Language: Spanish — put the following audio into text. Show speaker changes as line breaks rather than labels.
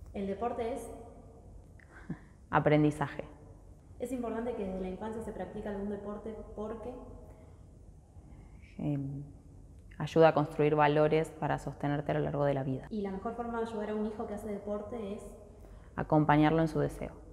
El deporte es...
Aprendizaje.
Es importante que desde la infancia se practique algún deporte porque...
Ayuda a construir valores para sostenerte a lo largo de la vida.
Y la mejor forma de ayudar a un hijo que hace deporte es...
Acompañarlo en su deseo.